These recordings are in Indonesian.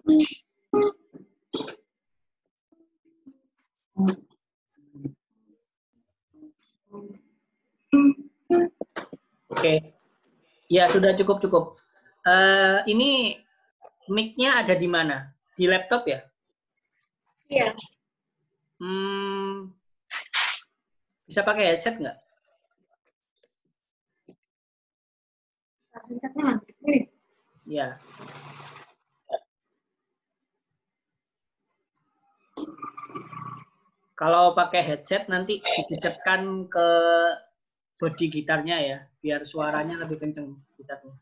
Oke. Ya, sudah cukup. Ini mic-nya ada di mana? Di laptop ya? Iya. Bisa pakai headset nggak? Headsetnya mana? Ini. Ya. Kalau pakai headset nanti didekatkan ke bodi gitarnya ya, biar suaranya lebih kenceng gitarnya.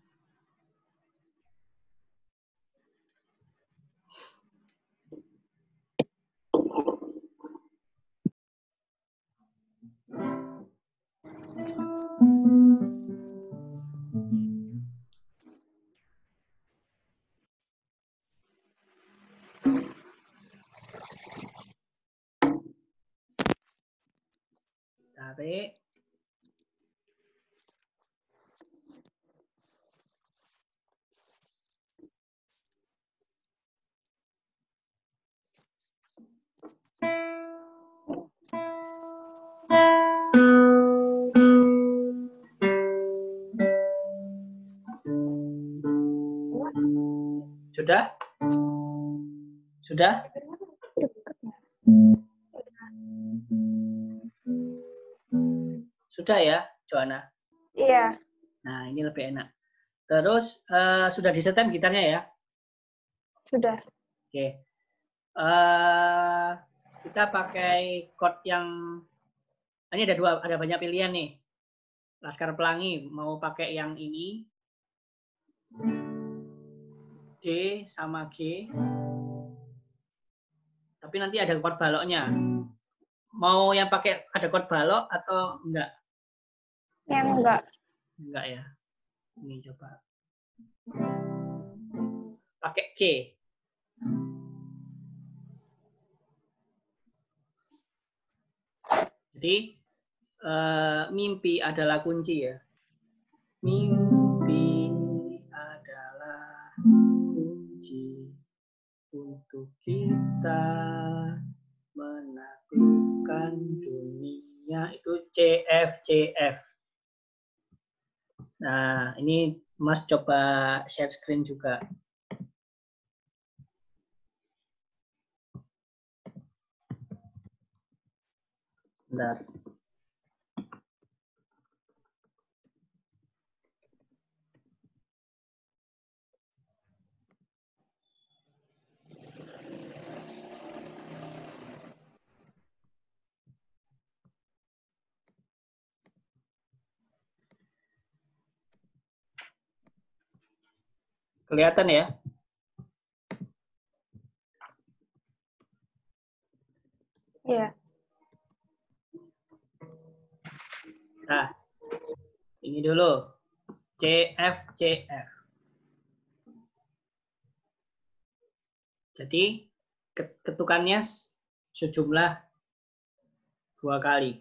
Tarik. Sudah? Sudah? Sudah ya, Joanna? Iya. Nah, ini lebih enak. Terus, sudah disetem gitarnya ya? Sudah. Oke. Kita pakai chord yang... Ini ada banyak pilihan nih. Laskar Pelangi, mau pakai yang ini. D sama G. Tapi nanti ada chord baloknya. Mau yang pakai ada chord balok atau enggak? Yang enggak. Enggak ya. Ini coba. Pakai C. Jadi mimpi adalah kunci ya. Mimpi adalah kunci untuk kita menaklukkan dunia. Itu CF. Nah, ini Mas coba share screen juga. Bentar. Kelihatan ya? Iya. Nah, ini dulu. CF. Jadi, ketukannya sejumlah 2 kali.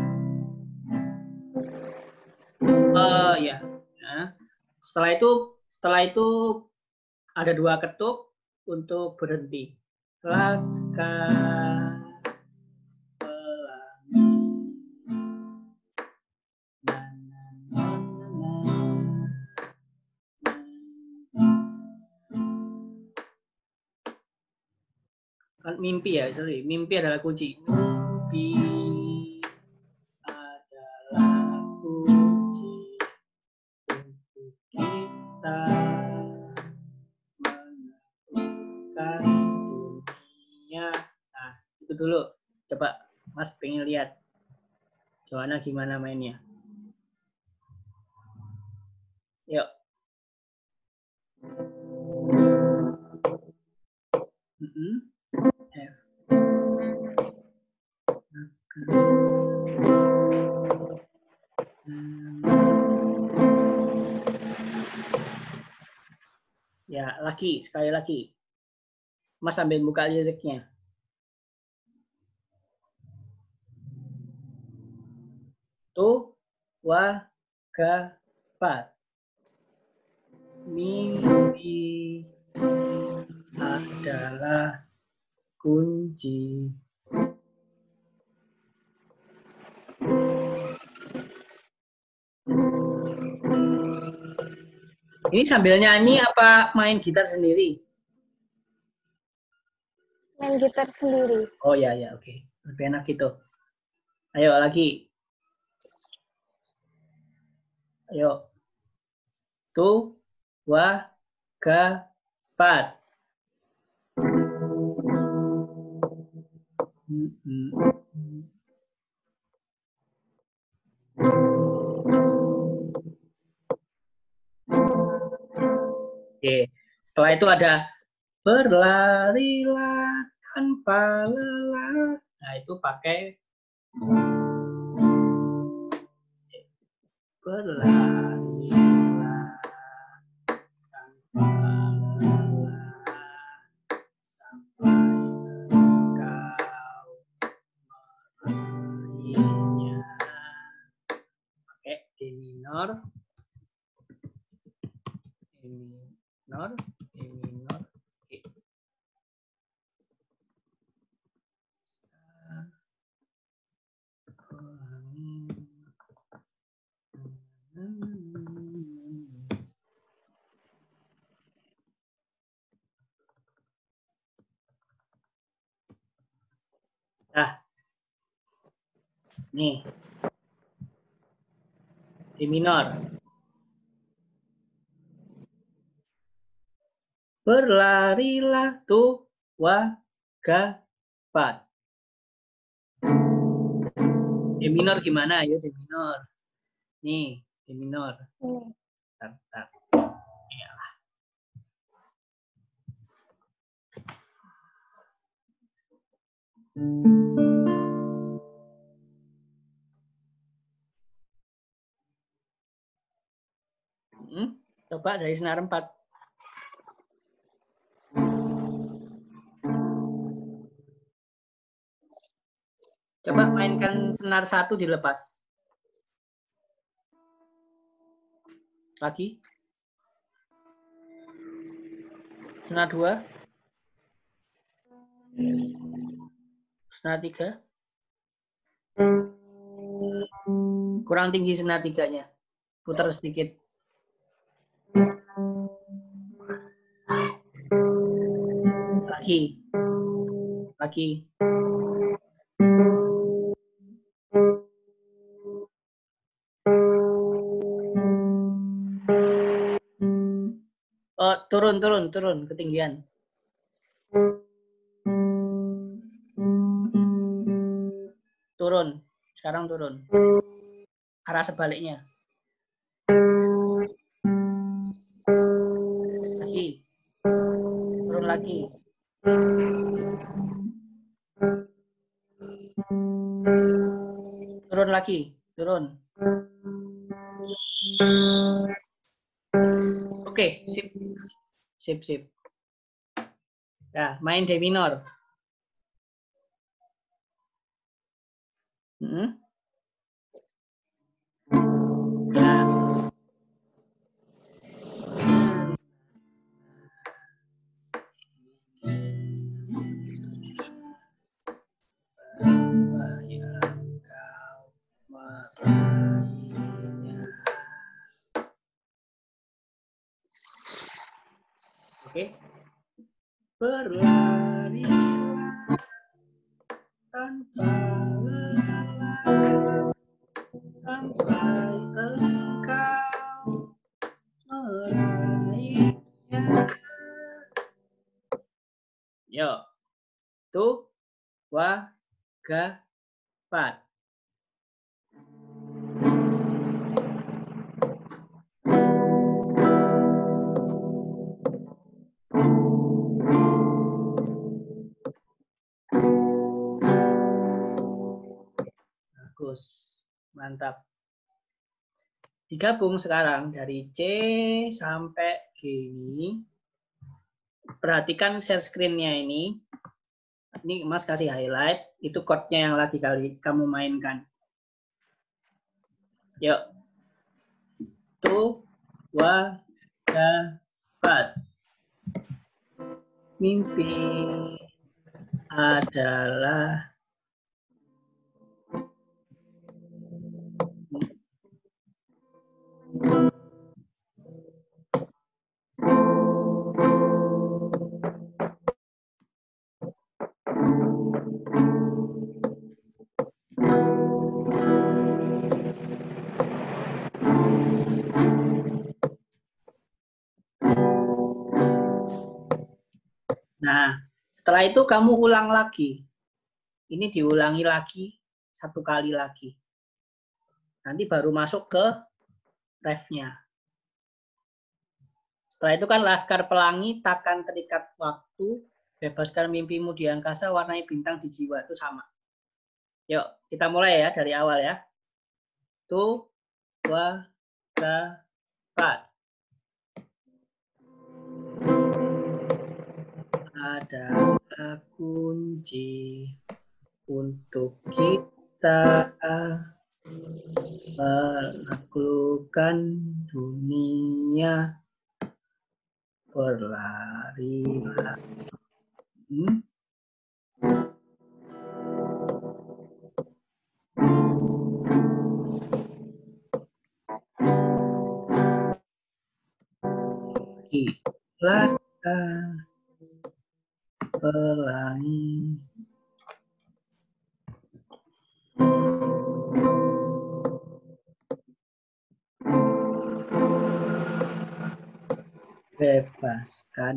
Ya. Nah, setelah itu ada 2 ketuk untuk berhenti. Laskar Pelangi. Kan mimpi ya, sorry. Mimpi adalah kunci. Mimpi adalah kunci untuk kita menemukan dunia. Nah, itu dulu. Coba Mas pengen lihat Joanna gimana mainnya. Yuk. F. Ya, sekali lagi. Mas sambil buka liriknya. Tu, wa, ga, fa. Mimpi adalah kunci. Ini sambil nyanyi apa main gitar sendiri? Main gitar sendiri. Oh ya ya, oke. Lebih enak gitu. Ayo lagi. Ayo. 2, 3, 4. Oke. Setelah itu ada berlarilah tanpa lelah. Nah, itu pakai berlarilah tanpa lelah sampai engkau meraihnya. Pakai D minor, E minor, E minor, E. Nah, nih D minor. Berlarilah 2, 3, 4. D minor gimana? Ayo D minor. Nih, D minor. Bentar. Iyalah. Coba dari senar 4. Coba mainkan senar 1 dilepas. Lagi. Senar 2. Senar 3. Kurang tinggi senar 3-nya. Putar sedikit. Lagi. Oh, turun ketinggian. Turun. Sekarang turun. Arah sebaliknya. Lagi. Turun lagi. Turun lagi. Turun. Oke, sip. Nah, main D minor. Nah. Oke. Berlarilah tanpa lelah sampai engkau meraihnya. Yo. 2, 3, 4. Bagus. Mantap. Digabung sekarang dari C sampai G ini. Perhatikan share screen-nya ini. Ini Mas kasih highlight. Itu chord-nya yang lagi kamu mainkan. Yuk. 2, 3, 4. mimpi adalah Nah, setelah itu kamu ulang lagi. Ini diulangi lagi, 1 kali lagi. Nanti baru masuk ke ref-nya. Setelah itu kan Laskar Pelangi, takkan terikat waktu, bebaskan mimpimu di angkasa, warnai bintang di jiwa. Itu sama. Yuk, kita mulai ya dari awal ya. 2, 3, 4. Adalah kunci untuk kita menaklukkan dunia, berlari. Laskar Pelangi. Bebaskan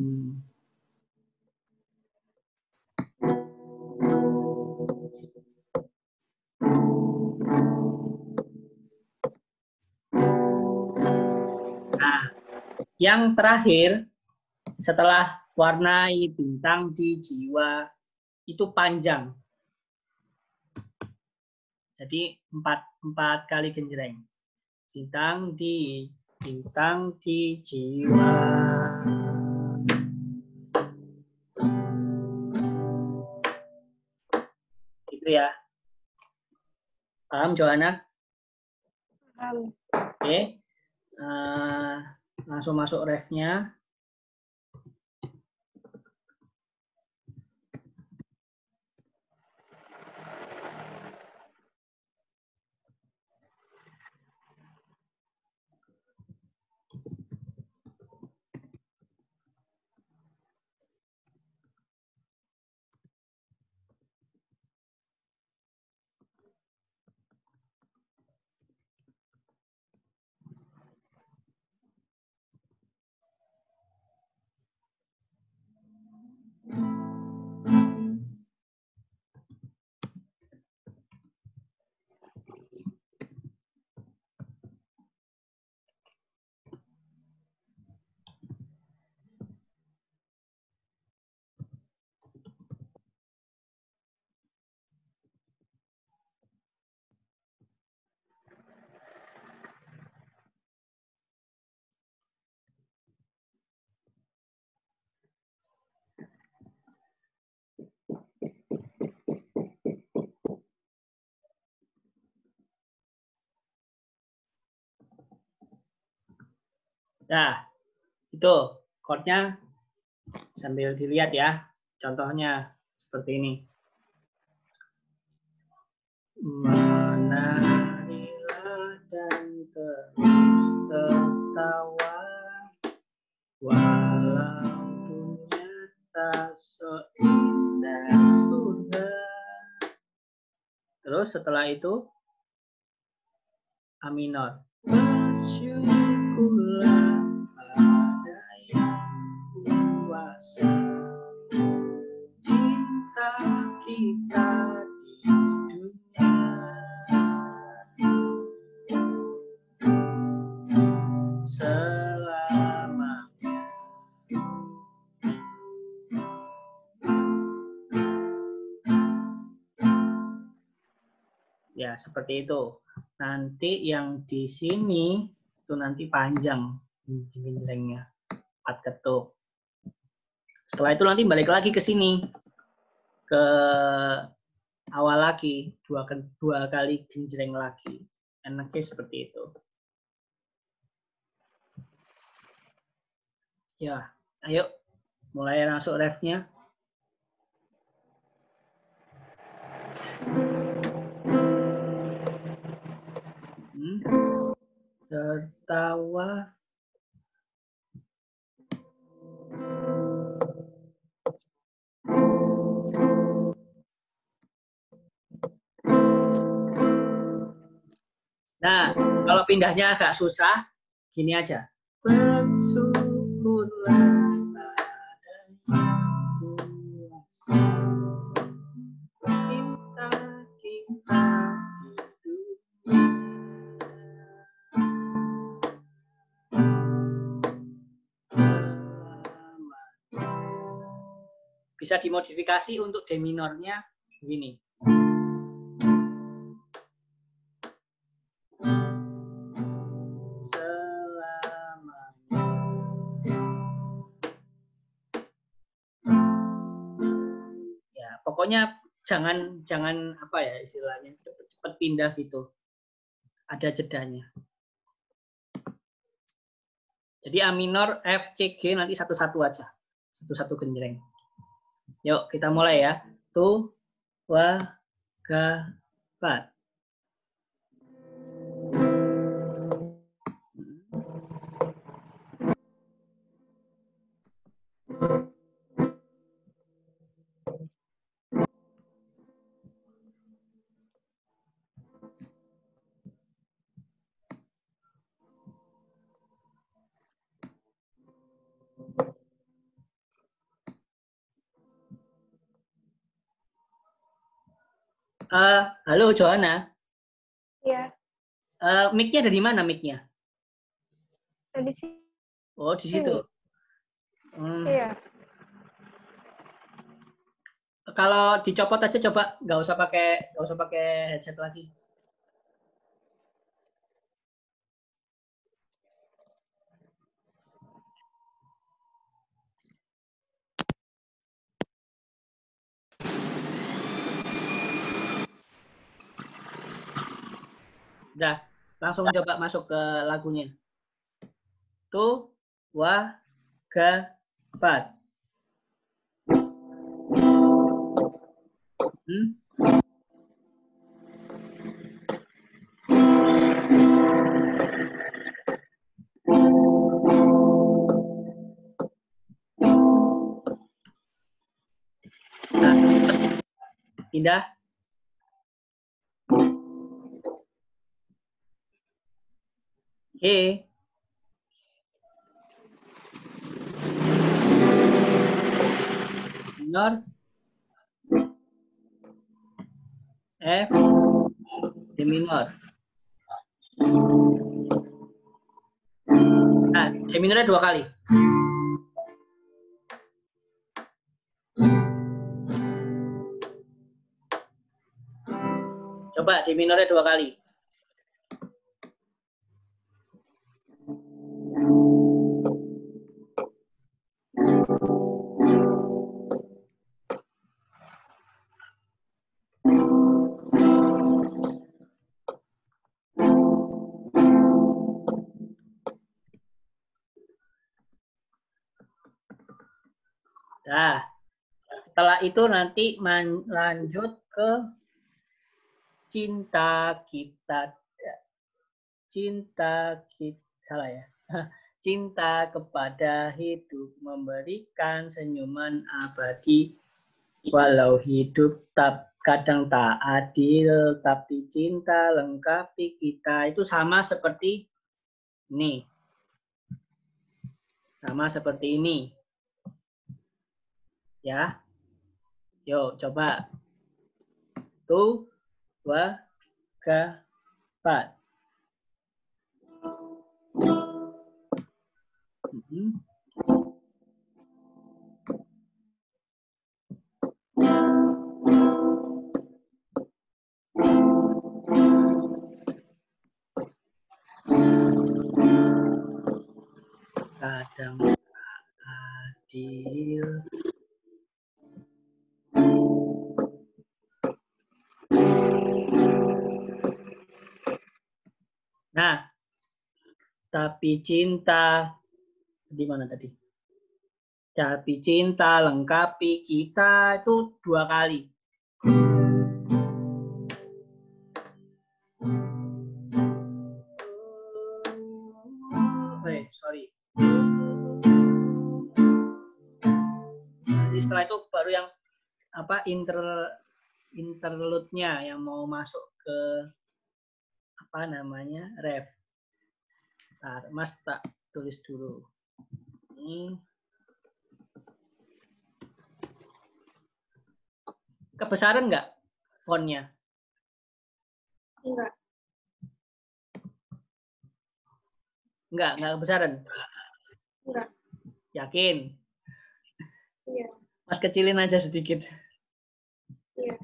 Nah, yang terakhir setelah warnai bintang di jiwa itu panjang. Jadi 4 kali genjreng. Bintang di jiwa. Gitu ya. Paham, Johanna? Paham. Oke. Langsung masuk ref-nya. Nah, itu chord-nya sambil dilihat ya. Contohnya seperti ini. Menarilah dan terus tertawa, walau dunia seindah surga. Terus setelah itu A minor. Bersyukurlah pada yang kuasa, cinta kita di dunia selamanya. Ya, seperti itu. Nanti yang di sini itu nanti panjang genjrengnya, 4 ketuk. Setelah itu nanti balik lagi ke sini, ke awal lagi, 2 kali genjreng lagi. Enaknya seperti itu. Ya, ayo Mulai masuk refnya. Tertawa. Nah, kalau pindahnya agak susah, gini aja. Bersyukurlah cinta kita bisa dimodifikasi untuk D minornya begini. Ya, pokoknya jangan apa ya istilahnya cepet-cepet pindah gitu. Ada jedanya. Jadi A minor, F, C, G nanti satu-satu aja. Satu-satu genjreng. Yuk, kita mulai ya. Tu, wa, ga, fa. Halo Joanna. Iya. Mic-nya dari mana mic-nya? Tadi sih. Oh, di situ. Iya. Kalau dicopot aja coba, nggak usah pakai headset lagi. Udah, langsung coba masuk ke lagunya. Tu, wa, ga, fa. Pindah. G. Minor. F. D minor. Nah, D minornya 2 kali. Coba D minornya 2 kali. Nah, setelah itu nanti lanjut ke cinta kita. Cinta kita, salah ya. Cinta kepada hidup, memberikan senyuman abadi, walau hidup kadang tak adil, tapi cinta lengkapi kita. Itu sama seperti ini. Sama seperti ini. Ya. Yuk, coba. Tu, wa, ga, fa. Kadang adil. Nah, tapi cinta di mana tadi? Tapi cinta lengkapi kita itu 2 kali. Sorry. Jadi setelah itu baru yang apa interlude-nya yang mau masuk ke apa namanya ref. Bentar, Mas tak tulis dulu. Ini kebesaran nggak fontnya? Enggak kebesaran. Enggak. Yakin? Iya. Mas kecilin aja sedikit. Iya.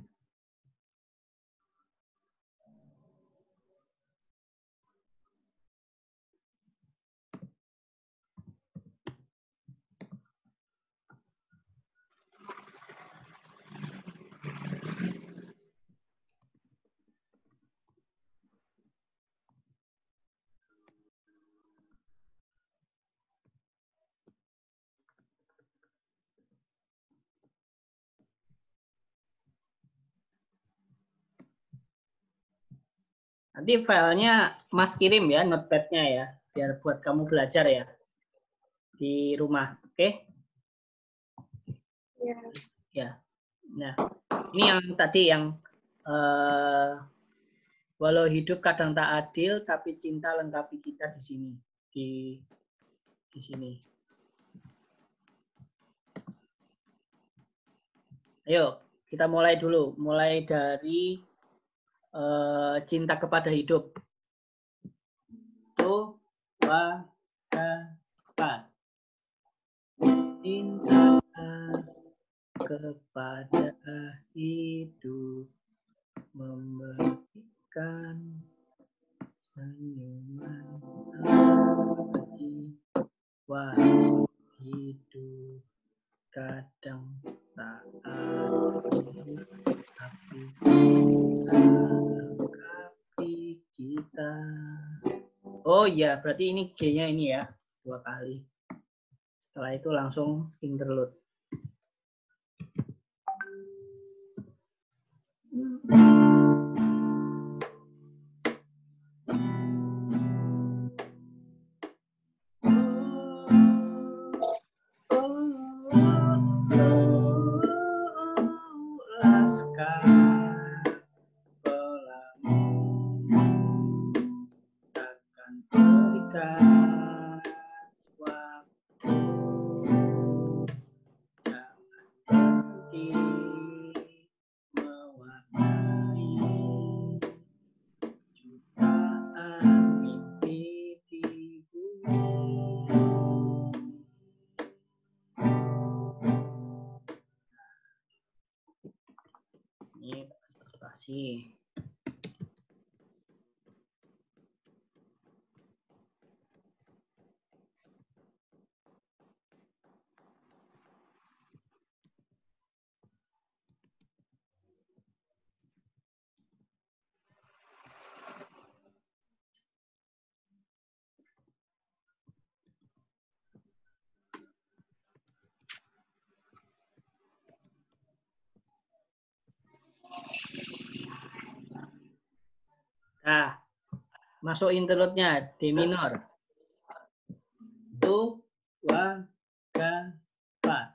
Nanti filenya Mas kirim ya, notepad-nya ya, biar buat kamu belajar ya di rumah, oke? Iya. Ya. Nah, ini yang tadi yang walau hidup kadang tak adil, tapi cinta lengkapi kita di sini, di sini. Ayo, kita mulai dulu, mulai dari cinta kepada hidup. Tu, wa, ka, cinta kepada hidup memberikan senyuman lagi. Wah, hidup kadang tak adil, tapi lengkapi kita. Oh iya, berarti ini G-nya ini ya, 2 kali. Setelah itu langsung interlude. Laskar pelangi takkan berikan waktu, jangan berhenti mewarnai jutaan mimpi di bumi. Ini spasi. Nah, masuk interlude-nya D minor. Tu, wa, ga, fa.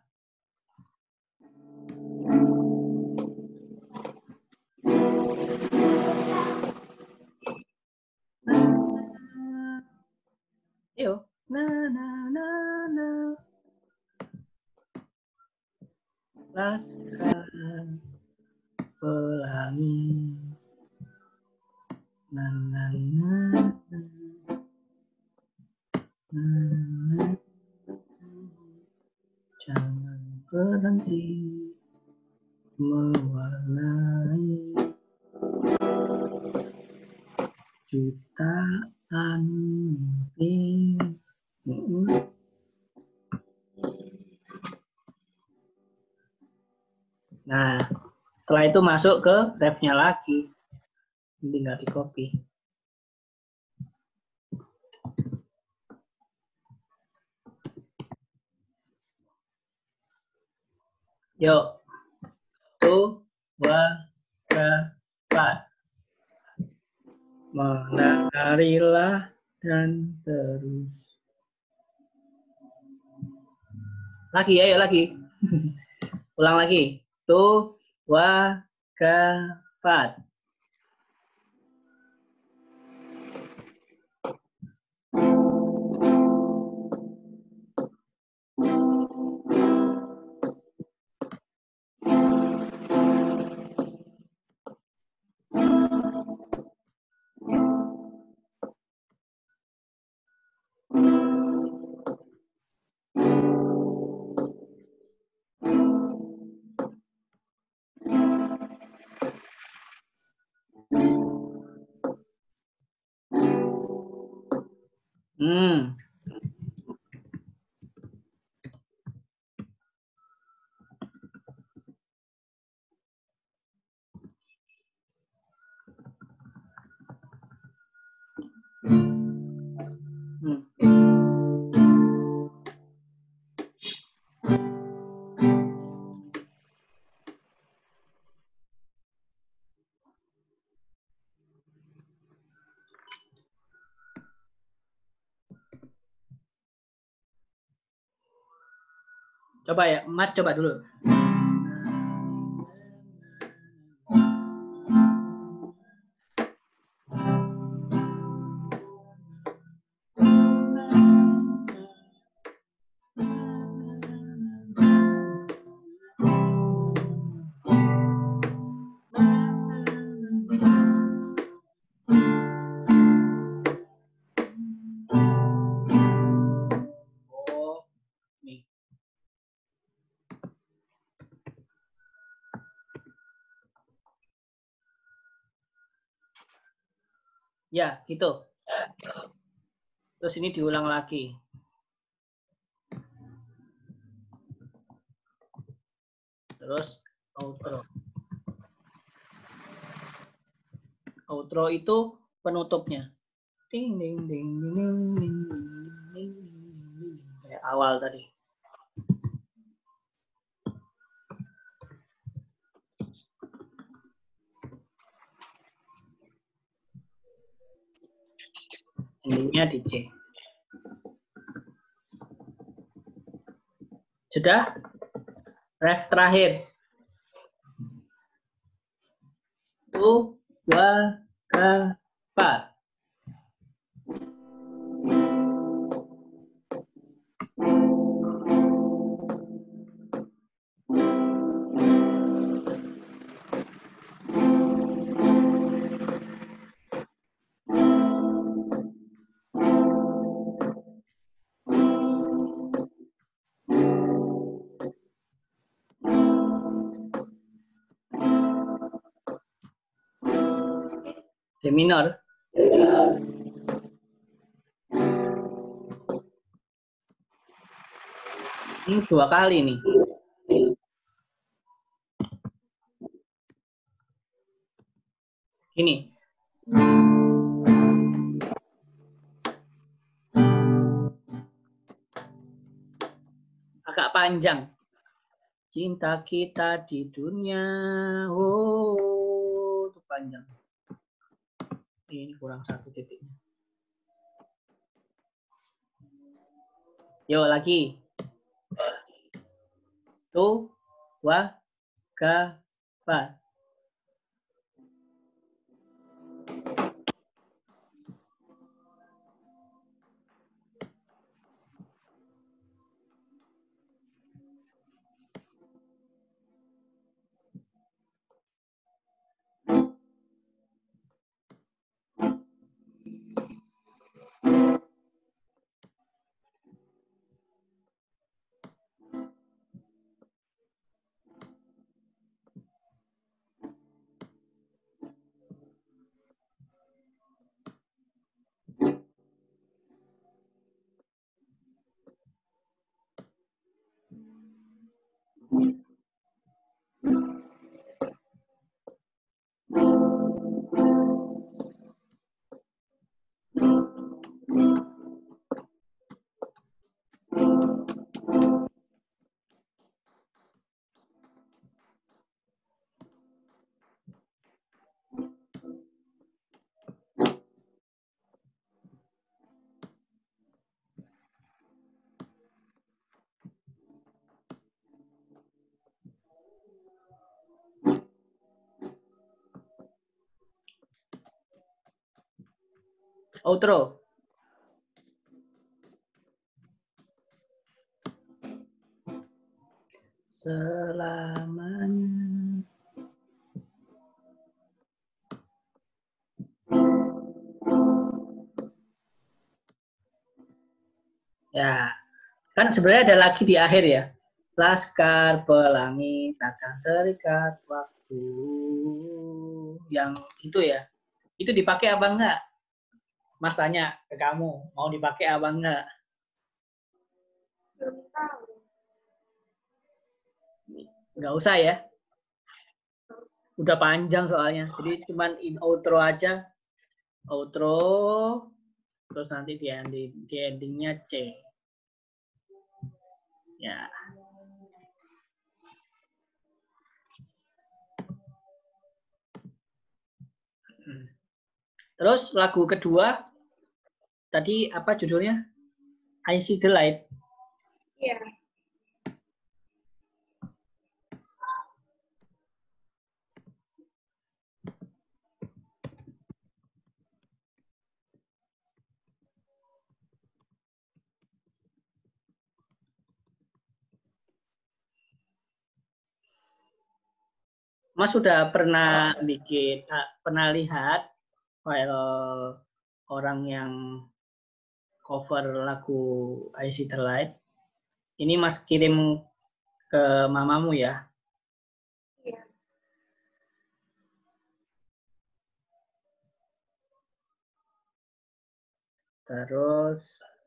Yo, na na na na. Laskar pelangi. Na na na na. Jangan berhenti mewarnai jutaan mimpi. Nah, setelah itu masuk ke refnya lagi. Tinggal di copy. Yuk. 1, 2, 3, 4. Menarilah dan terus. Lagi, ayo lagi. Ulang lagi. 1, 2, 3, 4. Coba ya, Mas coba dulu. Oh, nih. Ya, gitu. Terus ini diulang lagi. Terus outro. Outro itu penutupnya. Ding ding ding ding ding ding ding. Kayak awal tadi. Endingnya di C. Sudah? Ref terakhir. 1, 2, 3, 4. D minor. Ini 2 kali nih. Gini. Agak panjang. Cinta kita di dunia. Oh, itu panjang. Ini kurang 1 titiknya. Yuk lagi. 1, 2, 3, 4. Outro. Selamanya. Ya, kan sebenarnya ada lagi di akhir ya. Laskar pelangi takkan terikat waktu. Yang itu ya. Itu dipakai apa enggak? Mas tanya ke kamu, mau dipakai apa enggak? Belum tahu. Enggak usah ya. Nggak usah. Udah panjang soalnya. Jadi cuman in outro aja. Outro, terus nanti di endingnya C. Ya. Terus lagu kedua, tadi apa judulnya? I See the Light. Iya. Mas sudah pernah pernah lihat file orang yang cover lagu I See the Light? Ini Mas kirim ke mamamu ya. Iya. Terus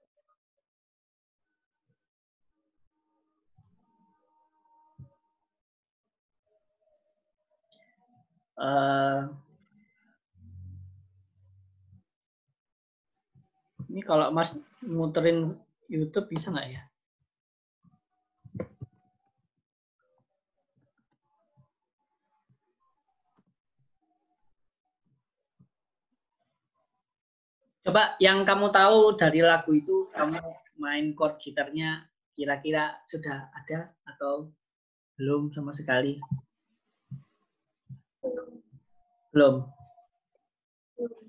ini kalau Mas muterin YouTube bisa nggak ya? Coba yang kamu tahu dari lagu itu, kamu main chord gitarnya kira-kira sudah ada atau belum sama sekali? Belum. Belum. Belum.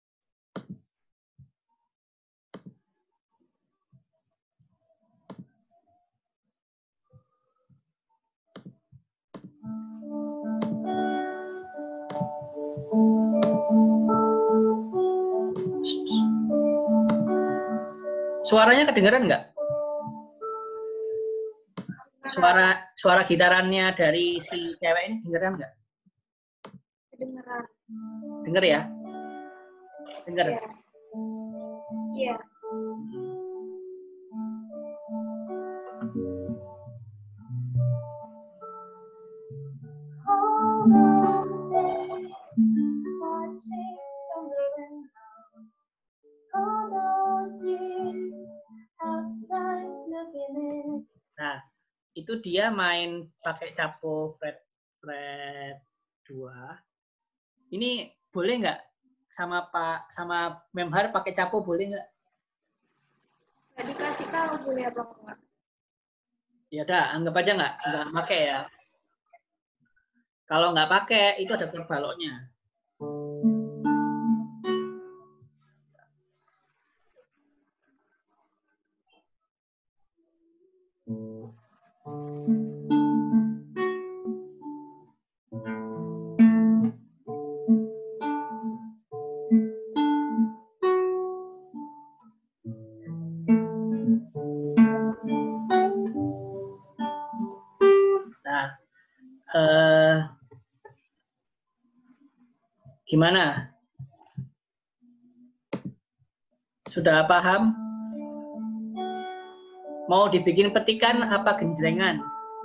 Suaranya kedengeran nggak? Suara gitarannya dari si cewek ini kedengeran nggak? Kedengeran. Denger ya? Denger. Iya. Iya. Nah, itu dia main pakai capo fret 2. Ini boleh nggak sama Memhar pakai capo boleh nggak? Nggak dikasih tahu boleh apa enggak. Ya udah, anggap aja nggak pakai ya. Kalau nggak pakai, itu ada baloknya. Nah, gimana? Sudah paham? Mau dibikin petikan apa genjrengan?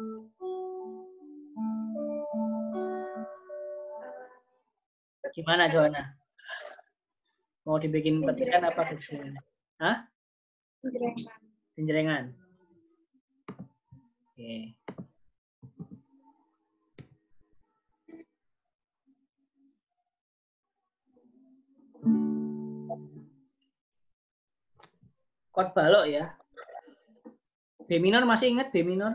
Gimana, Joanna? Mau dibikin petikan apa genjrengan? Hah? Genjrengan. Genjrengan. Oke. Chord balok ya. B minor masih ingat B minor?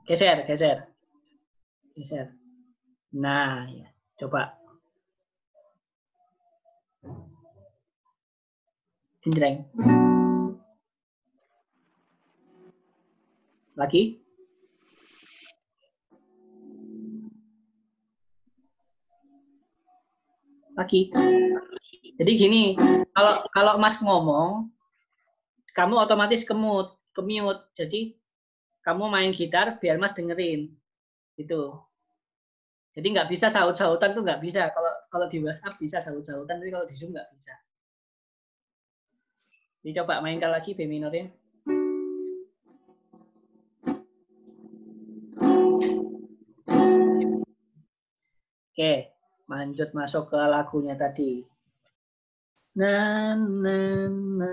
Geser, geser. Geser. Nah, ya. Coba. Genjreng. Lagi. Lagi. Jadi gini, kalau Mas ngomong, kamu otomatis kemute. Jadi kamu main gitar biar Mas dengerin. Gitu. Jadi nggak bisa saut-sautan tuh nggak bisa. Kalau di WhatsApp bisa saut-sautan, tapi kalau di Zoom nggak bisa. Jadi coba mainkan lagi B minornya. Oke, lanjut masuk ke lagunya tadi. Na, na, na.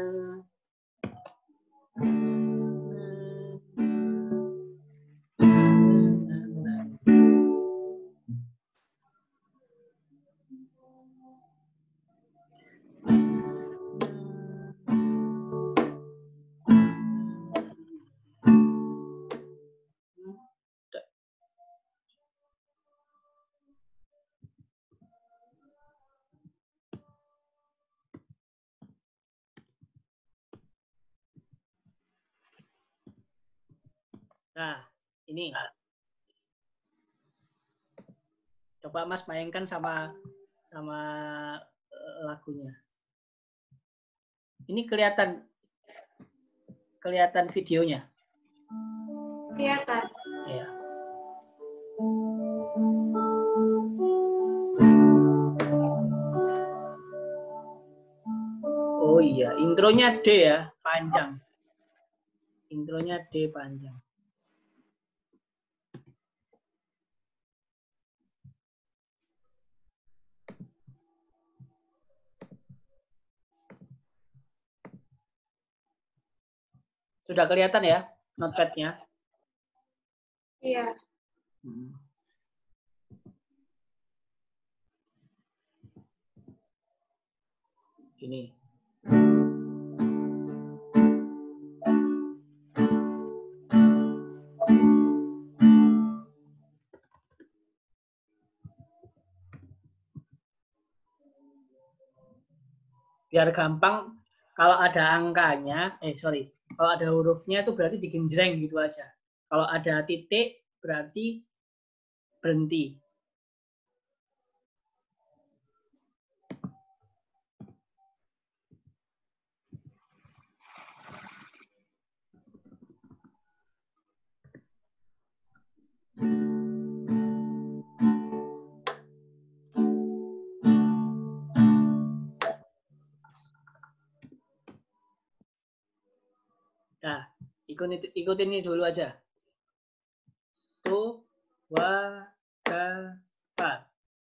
Nah, ini. Coba Mas mainkan sama lagunya. Ini kelihatan videonya. Kelihatan. Ya. Oh iya, intronya D ya, panjang. Intronya D panjang. Sudah kelihatan ya notepad-nya? Iya. Ini. Biar gampang, kalau ada angkanya, kalau ada hurufnya itu berarti digenjreng gitu aja. Kalau ada titik berarti berhenti. Nah, ikutin ini dulu aja. Tu, wa, ka, pa.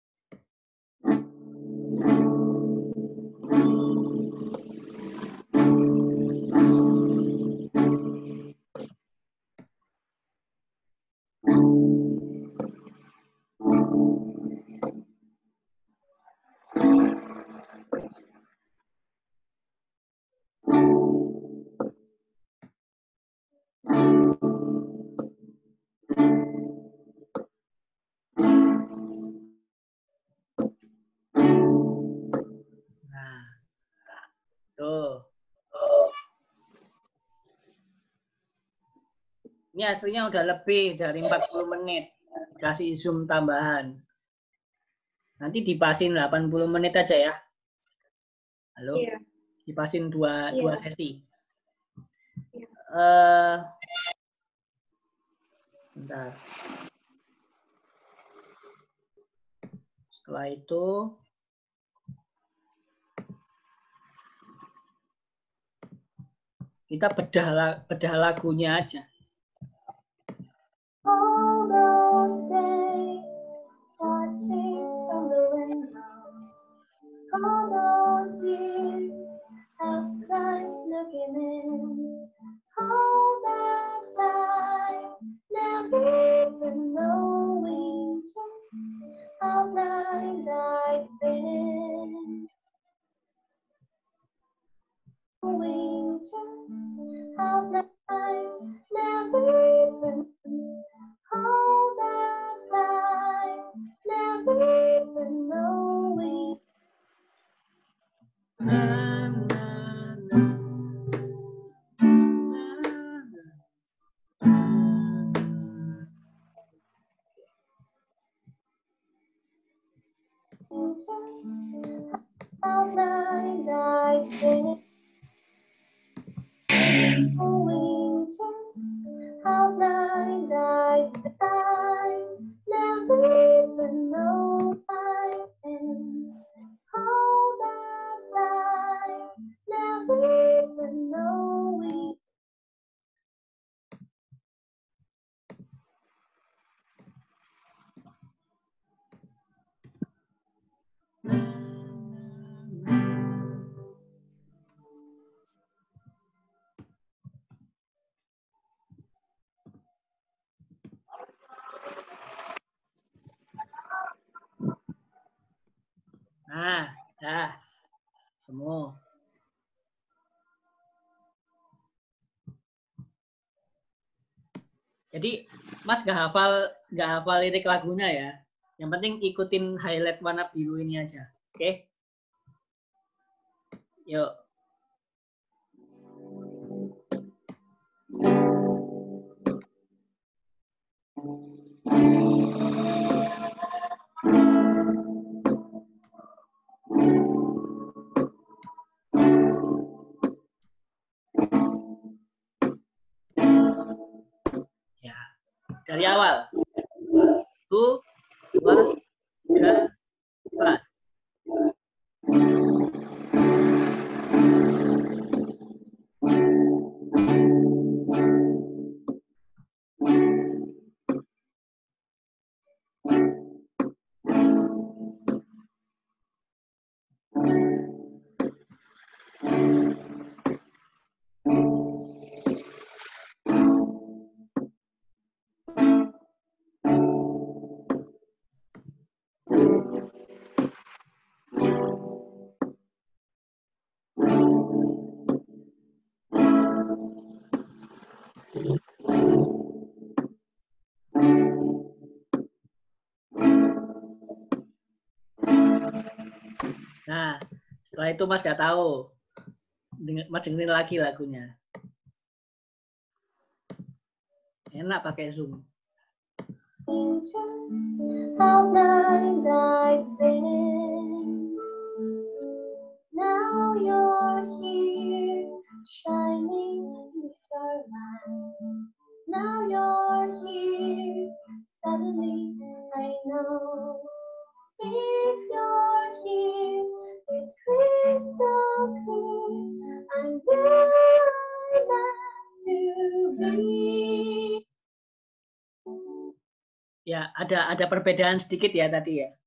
Nah, tuh. Ini aslinya udah lebih dari 40 menit. Kasih zoom tambahan. Nanti dipasin 80 menit aja ya. Halo? Iya. Dipasin dua sesi. Iya. Bentar. Setelah itu kita bedah lagunya aja. All those days watching from the windows, all those years outside looking in, all that time never even knowing just how blind I've been, knowing just how blind I've never even how blind I've been. Knowing just how blind I've been. I never even know I've been. All that time, never even knowing. Nah, dah. Semua. Jadi Mas gak hafal lirik lagunya ya. Yang penting ikutin highlight warna biru ini aja. Oke? Yuk. Ya. Dari awal. 1, 2, 3, 4. Nah, setelah itu Mas gak tahu. Mas dengerin lagi lagunya. Enak pakai Zoom. How blind I've been. Now you're here, shining in the starlight. Now you're here, suddenly I know. If you're here, it's crystal clear. I'm where I meant to be. Ya, ada perbedaan sedikit ya tadi ya.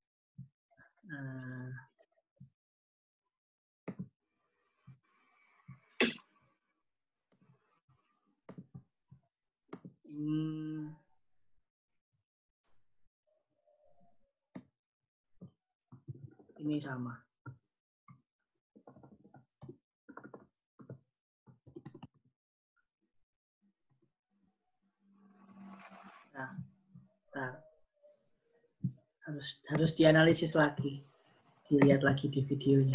Ini sama. Nah, harus dianalisis lagi, dilihat lagi di videonya.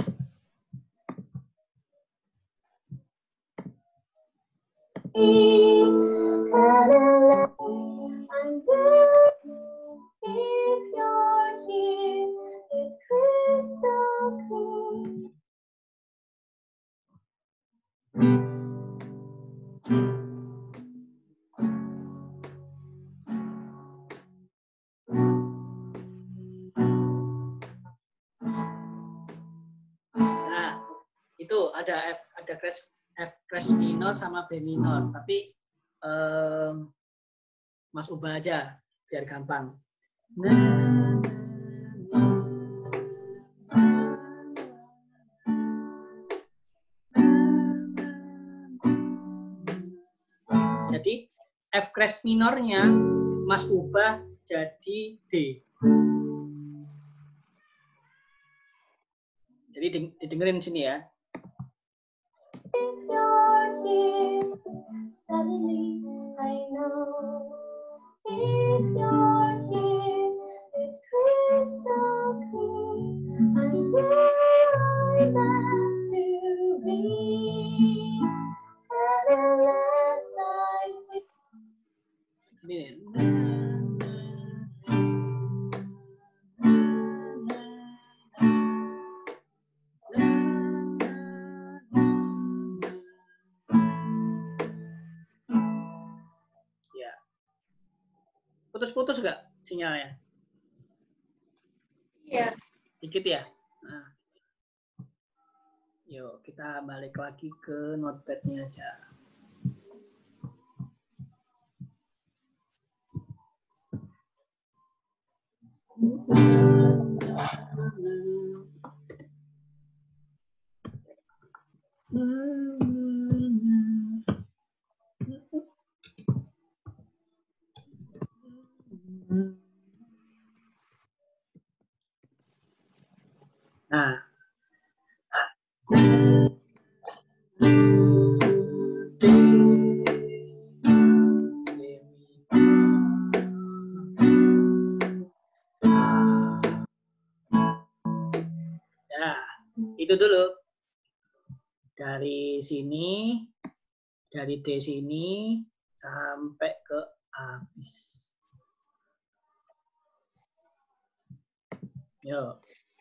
Nah, itu ada F crash minor sama B minor, tapi Mas ubah aja biar gampang. Jadi F crash minornya Mas ubah jadi D. Jadi didengerin sini ya. If you're here, suddenly I know. If you're here, it's crystal clear. I'm where I meant to be. And at last I see. Putus-putus nggak sinyalnya? Iya. Dikit ya? Nah. Yuk, kita balik lagi ke notepad-nya aja. Nah, ya, itu dulu. Dari sini, dari D sini sampai ke habis. Yuk.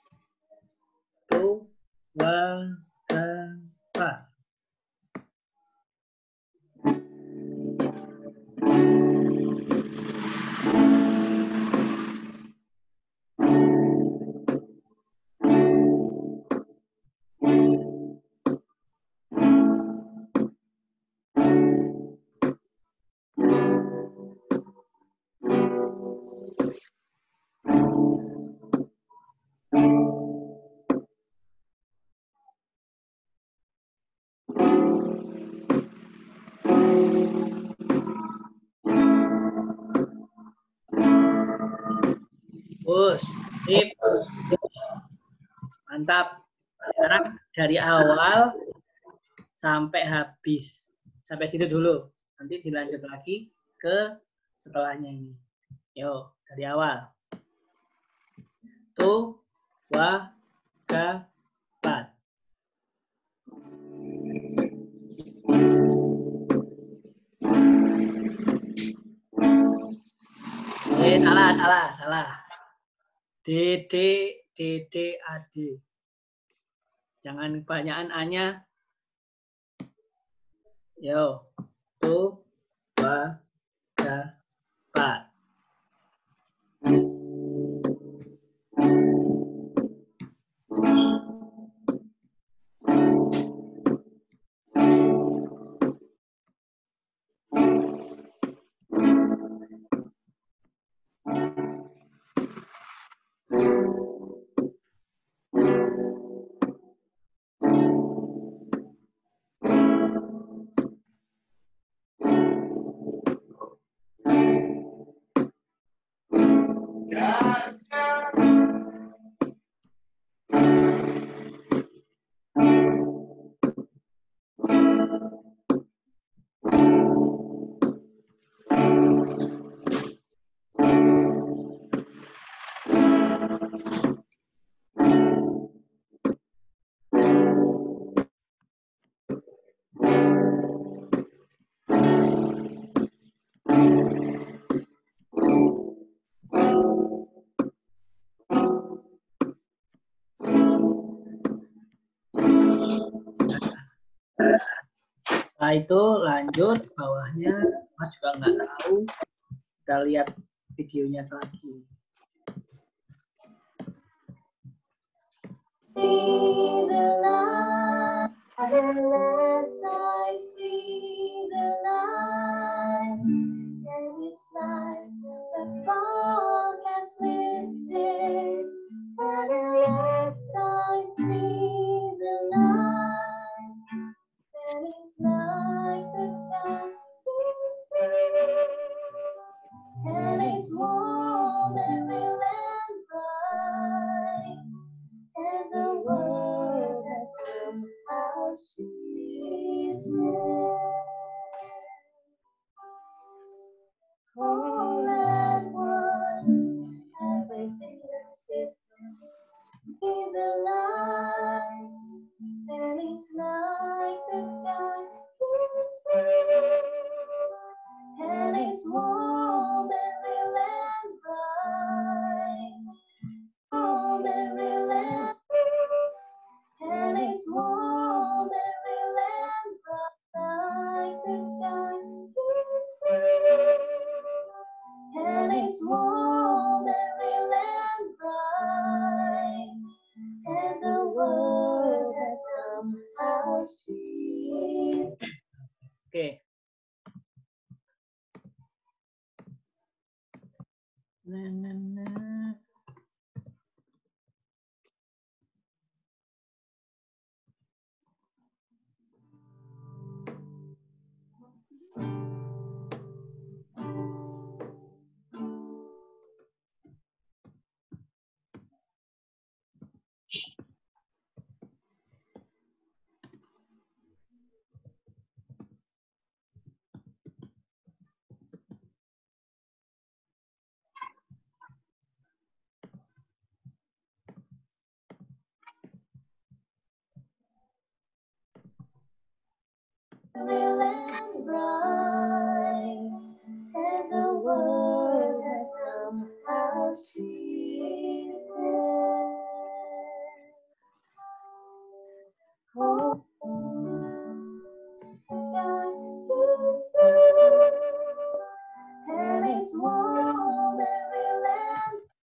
Tu, wa, ga, pa. Bus, sip. Mantap. Sekarang dari awal sampai habis. Sampai situ dulu. Nanti dilanjut lagi ke setelahnya ini. Yo, dari awal. Tu, wa, ga, pa. Salah. DD, jangan kebanyakan A-nya. Yo, tu, wa, ga, pa. Setelah itu lanjut bawahnya, Mas juga nggak tahu. Kita lihat videonya lagi. See the light, unless I see the light, and it's like the fog has lifted. Unless I see the light, and it's like the sky is clear, and it's warm and real and bright. And the world has somehow shifted. All at once, everything looks different in the light, and it's like the sky is clear, and it's warm and real and bright. Warm and real and and it's warm and real and bright, like the sky is clear, and it's how she is. Oke. Na, na, na. Real and bright, and the world has somehow she said. Oh, sky is blue, and it's warm and real and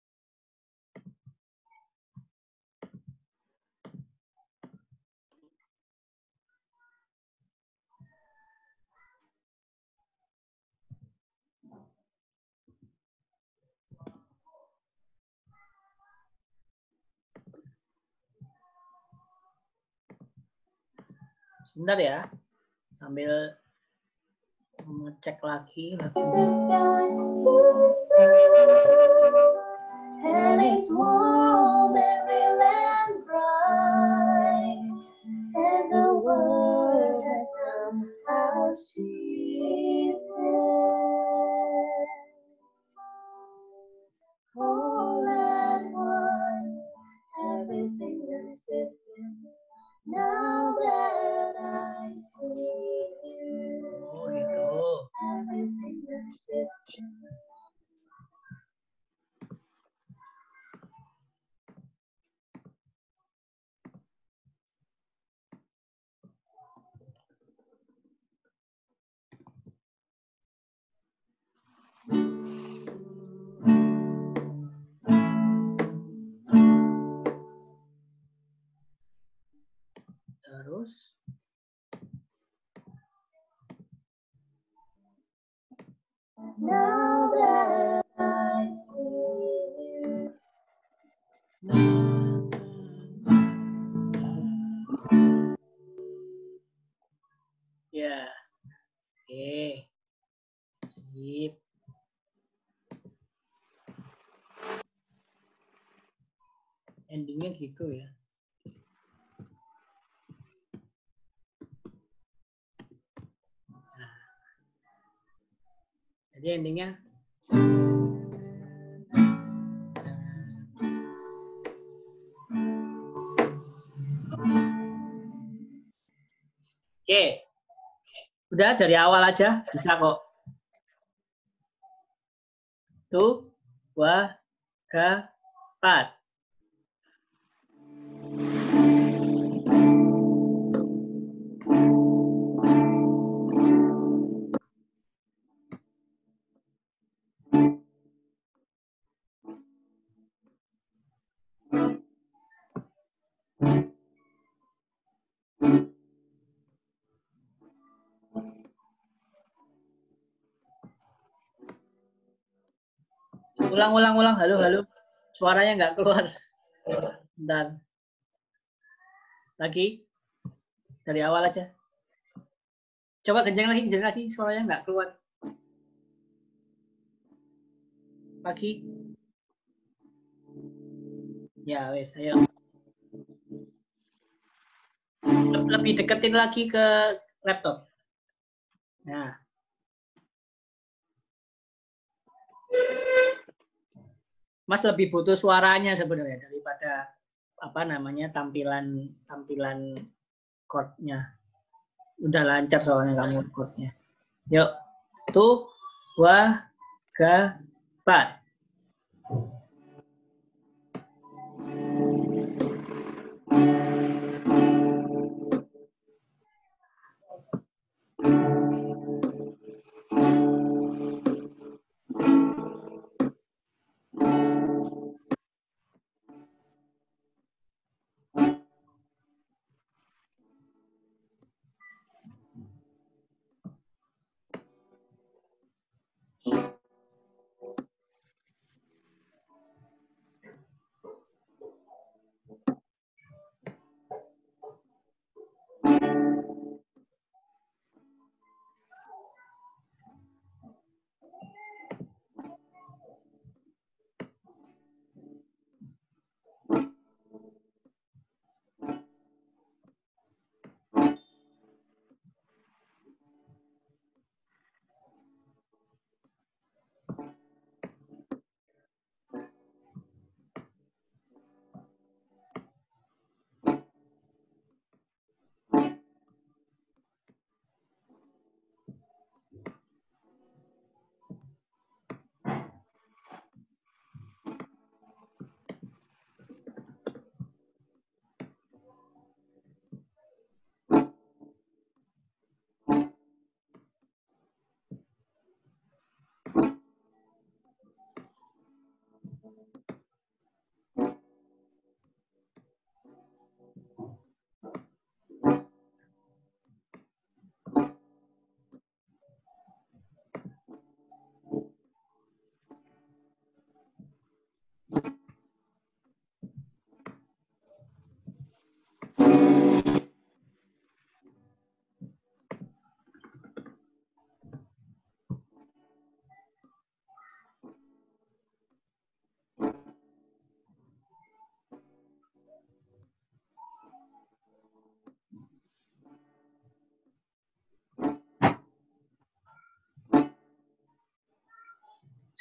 Sebentar ya, sambil ngecek lagi. the sky is blue, and it's warm and real and bright, and the world has somehow she said. All at once, everything is different. Now that I see you, Oh gitu. everything is different. Terus Now that I see you, ya, oke, sip. Endingnya gitu ya. Nah, jadi endingnya oke. Udah dari awal aja bisa kok. Tuh, dua, tiga, empat. Ulang. Halo. Suaranya nggak keluar. Bentar. Lagi. Dari awal aja. Coba kenceng lagi. Suaranya nggak keluar. Lagi. Ya, wes, ayo. Lebih deketin lagi ke laptop. Nah. Mas lebih butuh suaranya sebenarnya daripada apa namanya tampilan chord-nya. Udah lancar soalnya kamu chord-nya. Yuk. Tuh, dua, tiga, empat.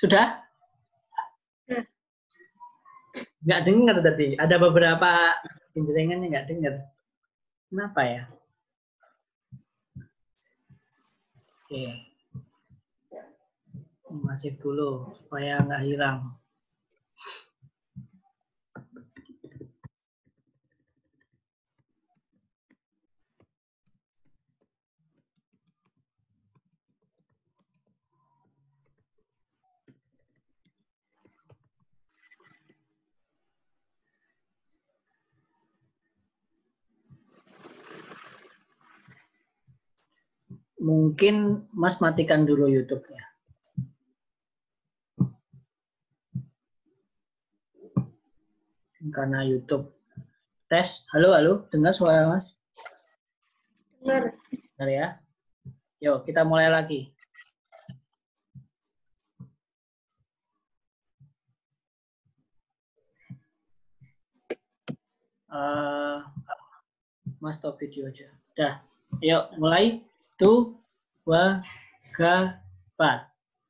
Sudah? Sudah. Nggak dengar tadi. Ada beberapa penjerengannya nggak dengar. Kenapa ya? Oke. Masih dulu supaya nggak hilang. Mungkin Mas matikan dulu YouTube-nya. Karena YouTube. Tes. Halo, halo. Dengar suara Mas? Dengar. Dengar ya. Yuk, kita mulai lagi. Mas stop video aja. Dah. Yuk, mulai. 2, 3, 4.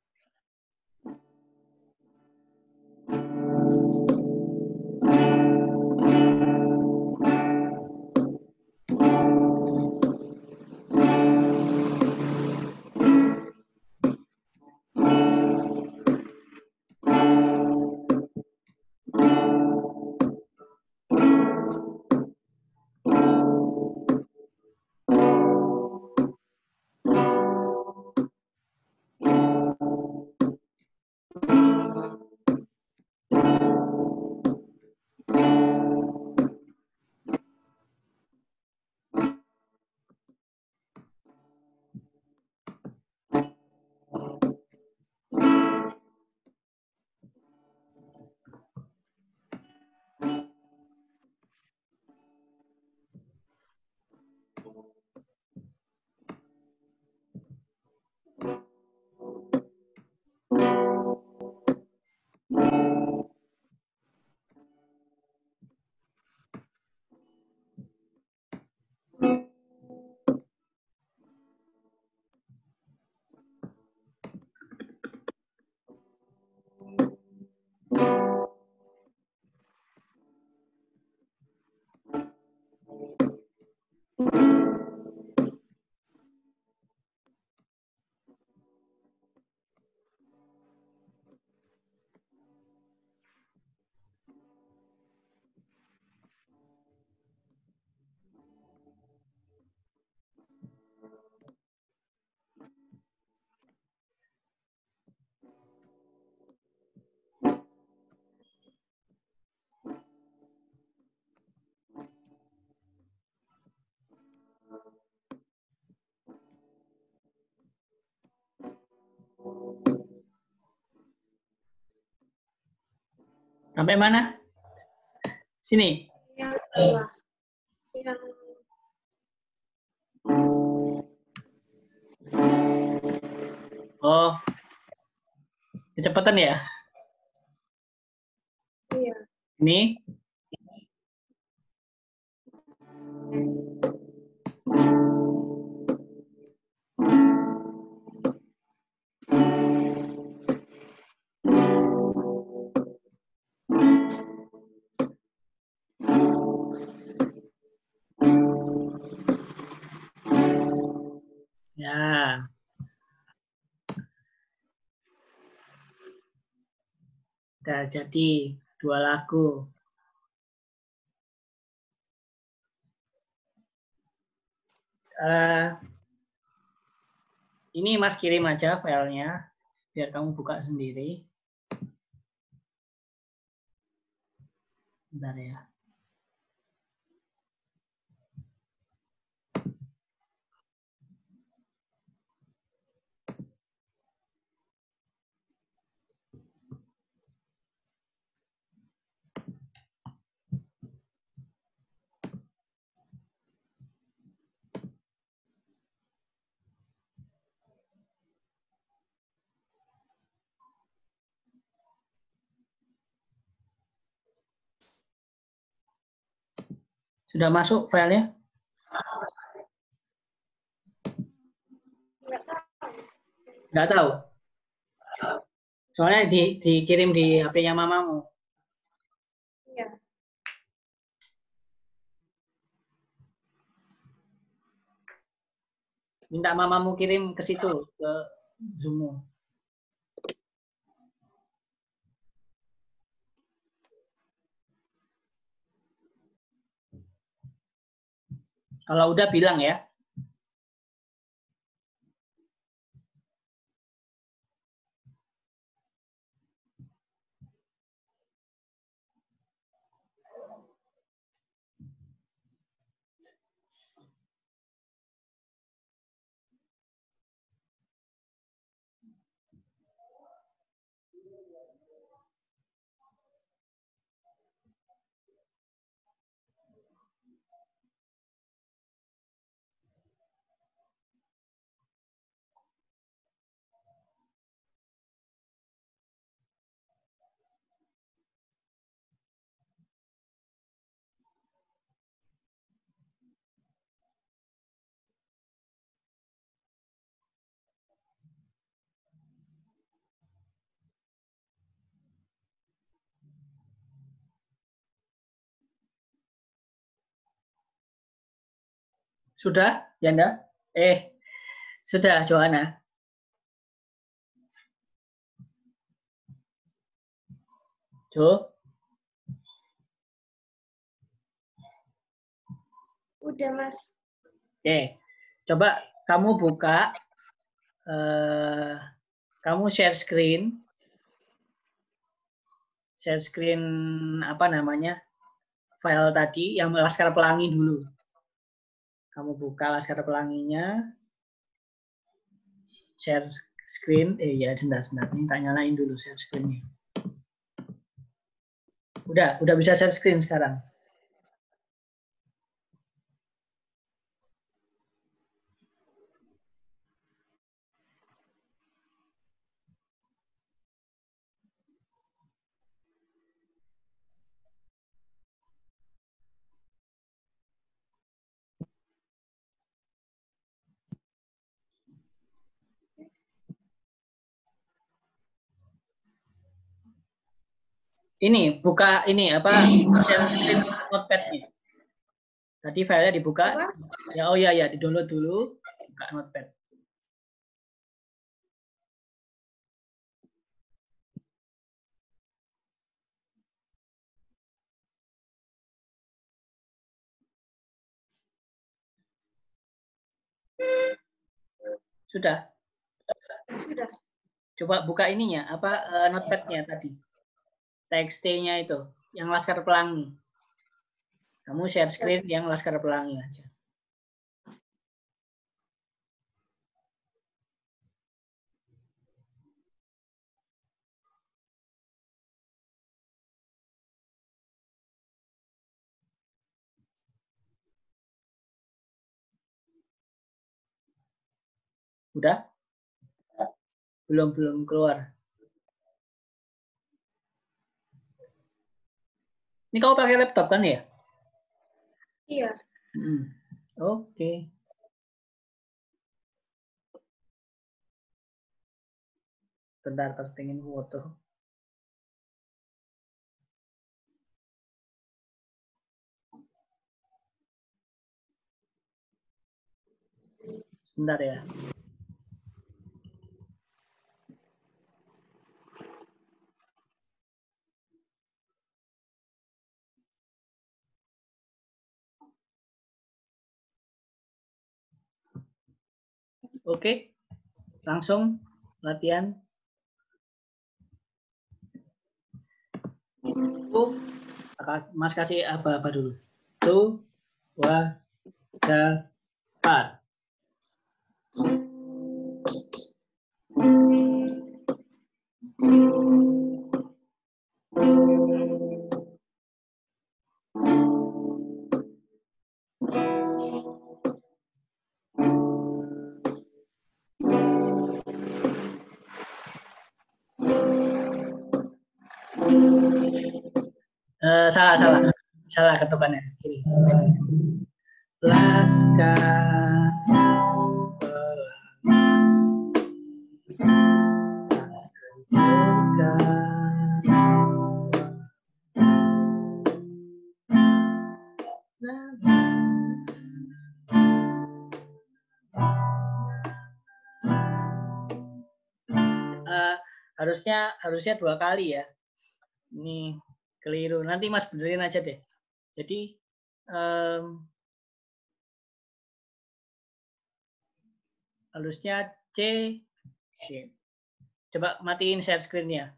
Sampai mana? Sini. Yang bawah. Yang Oh. Kecepatan ya? iya. Ini. Ya. Udah jadi 2 lagu. Ini Mas kirim aja filenya biar kamu buka sendiri. Bentar ya. Sudah masuk filenya? Nggak tahu. Nggak tahu. Soalnya dikirim di HP-nya mamamu. Iya. Minta mamamu kirim ke situ, ke Zoom-mu. Kalau udah bilang ya. Sudah, Yanda? Sudah, Johanna. Jo? Udah, Mas. Oke. Coba kamu buka, kamu share screen apa namanya, file tadi yang Laskar Pelangi dulu. Kamu buka Laskar Pelanginya, share screen, ya sebentar, ini tak nyalain dulu share screen-nya. Udah bisa share screen sekarang. Ini buka ini apa, share screen notepad-nya. Tadi filenya dibuka. Apa? Ya, oh ya, di-download dulu, buka notepad. Sudah? Sudah. Coba buka ininya, apa notepad-nya tadi. TXT-nya itu, yang Laskar Pelangi. Kamu share screen yang Laskar Pelangi aja. Udah? Belum keluar. Ini kau pakai laptop kan ya? Iya. Oke. Bentar, pas pengen foto. Sebentar ya. Oke. Langsung latihan. Mas kasih apa dulu. 1, 2, 3, 4. Salah ketukannya. Kiri. Laskar Pelangi. Harusnya 2 kali ya. Ini keliru. Nanti Mas benerin aja deh. Jadi harusnya C. Oke. Coba matiin share screen-nya.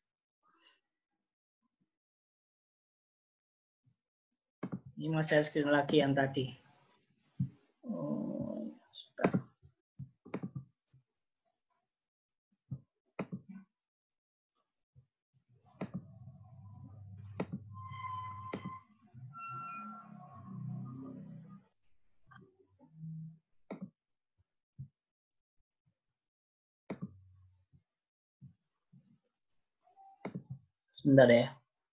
Ini Mas share screen lagi yang tadi. Oh, sebentar. Sebentar ya.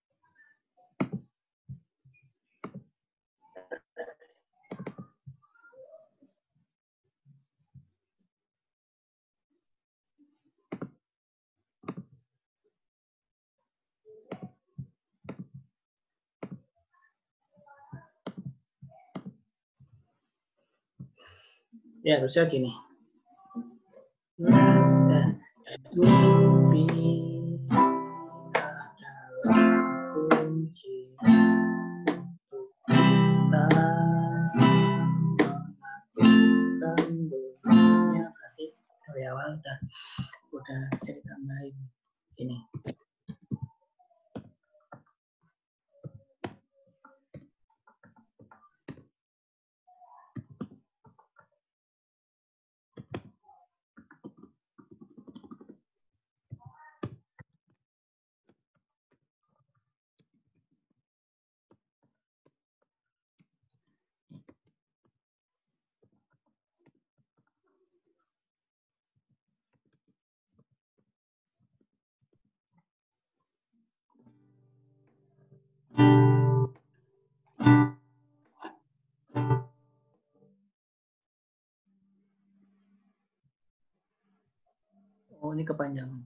Ya, harusnya gini. Mimpi adalah kunci untuk kita melakukan dunia. Berarti dari awal udah saya tambahin ini. Oh, ini kepanjangan.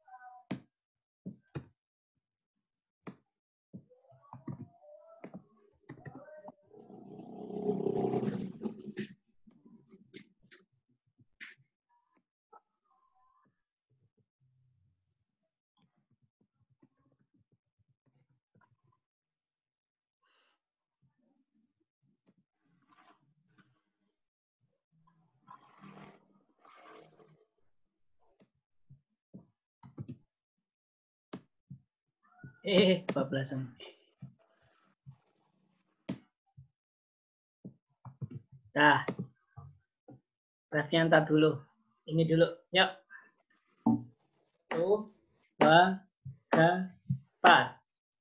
Bablasan. Nah, refnya ntar dulu. Ini dulu. Yuk. 1, 2, 3, 4.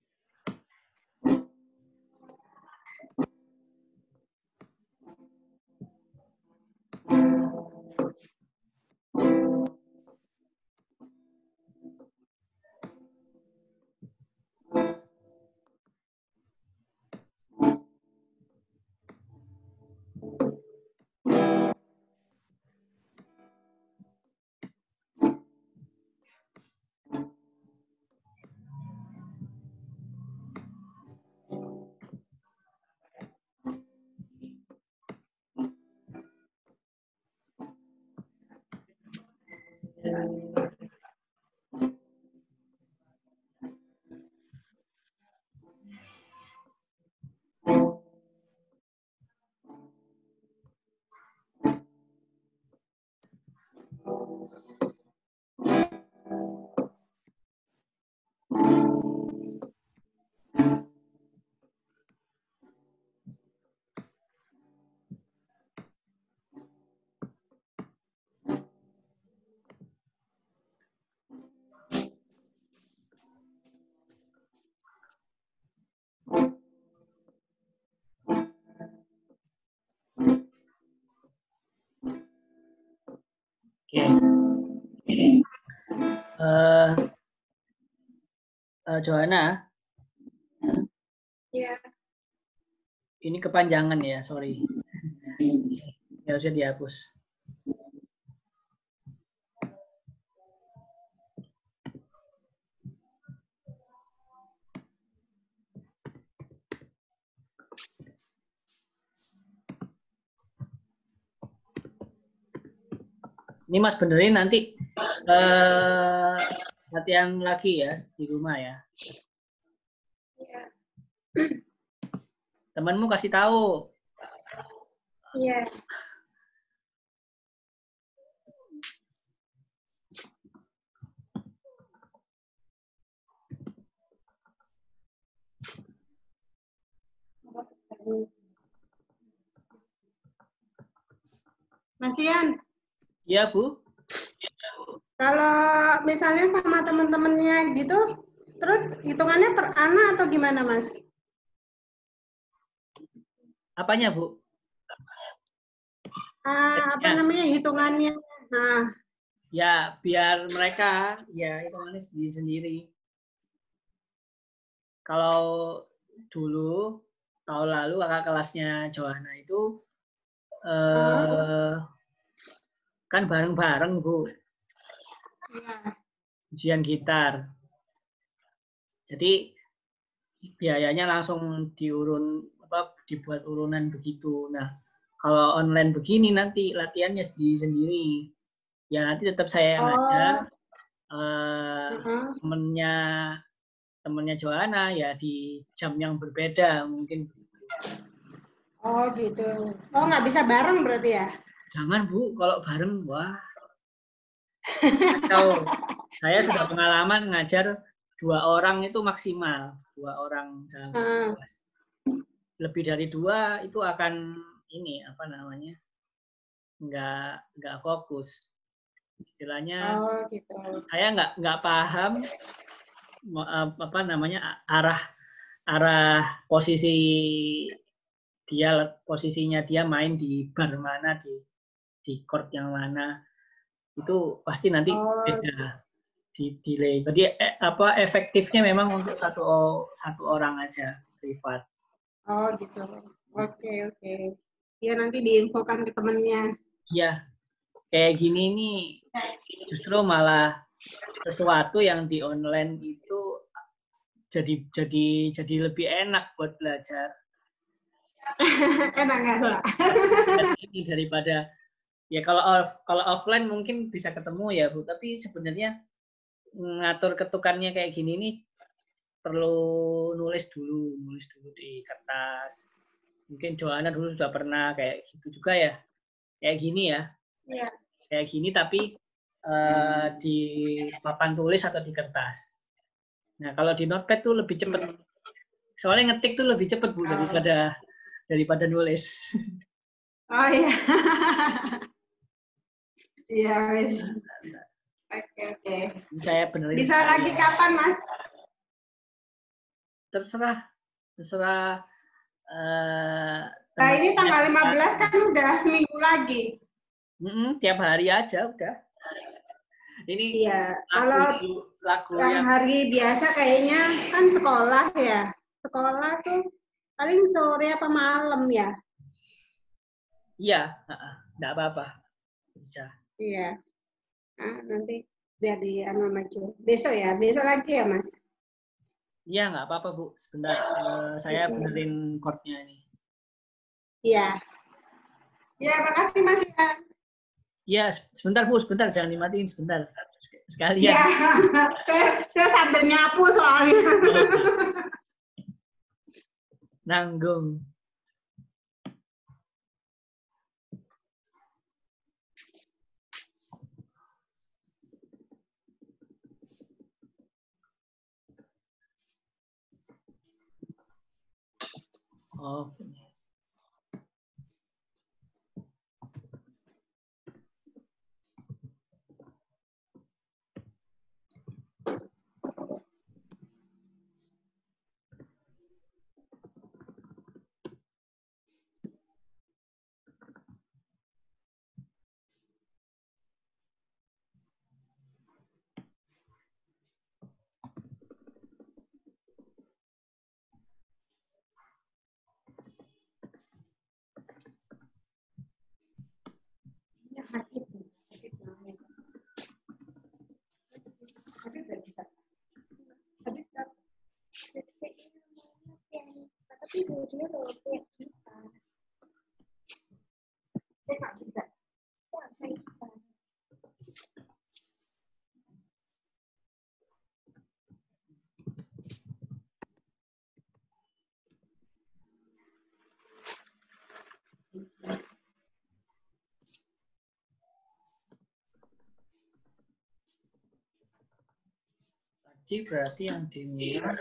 Johanna, Ya. ini kepanjangan ya, sorry. Harusnya dihapus. Ini Mas benerin nanti latihan lagi ya di rumah ya. Iya. Temanmu kasih tahu. Iya. Mas Ian, Iya, Bu. kalau misalnya sama teman-temannya gitu, terus hitungannya per anak atau gimana, Mas? Apanya, Bu? Apa Ya. namanya hitungannya? Nah, Ya, biar mereka ya hitungannya sendiri-sendiri. Kalau dulu tahun lalu kakak kelasnya Johanna itu kan bareng-bareng, Bu, iya. ujian gitar. Jadi biayanya langsung dibuat urunan begitu. Nah, kalau online begini nanti latihannya sendiri-sendiri. Ya nanti tetap saya yang ngajar. Temennya Johanna ya di jam yang berbeda mungkin. Oh gitu. Oh nggak bisa bareng berarti ya? Jangan Bu, kalau bareng wah. Atau saya sudah pengalaman ngajar 2 orang itu maksimal, 2 orang dalam kelas. Lebih dari 2 itu akan ini apa namanya? Nggak fokus. Istilahnya gitu. saya nggak paham apa namanya arah posisinya dia main di bar mana di chord yang mana itu pasti nanti beda di delay. Jadi apa efektifnya memang untuk satu orang aja privat. Oh gitu. Oke. Ya nanti diinfokan ke temennya. Iya, kayak gini nih justru malah sesuatu yang di online itu jadi lebih enak buat belajar. Enak nggak Pak? Ini daripada ya kalau offline mungkin bisa ketemu ya Bu, tapi sebenarnya ngatur ketukannya kayak gini nih perlu nulis dulu di kertas. Mungkin Johanna dulu sudah pernah kayak gitu juga ya, kayak gini ya. Iya. Kayak gini tapi di papan tulis atau di kertas. Nah kalau di notepad tuh lebih cepat. Soalnya ngetik tuh lebih cepat Bu daripada nulis. Oh iya. Iya wes. Oke. Saya benerin. Bisa lagi kapan Mas? Terserah. Nah ini tanggal 15 kan udah seminggu lagi. Tiap hari aja udah. Ini iya. Kalau lagu yang hari biasa kayaknya kan sekolah ya. Sekolah tuh paling sore apa malam ya? Iya, enggak apa-apa. Bisa. Iya. Nah, nanti biar di maju. Besok lagi ya Mas? Iya, nggak apa-apa Bu. Sebentar, saya benerin chordnya ini. Iya. Ya, makasih Mas Ian. Iya, sebentar Bu, jangan dimatiin sebentar. Sekalian. Iya, saya sambil nyapu soalnya. Nanggung. Oh. Tadi berarti yang diminta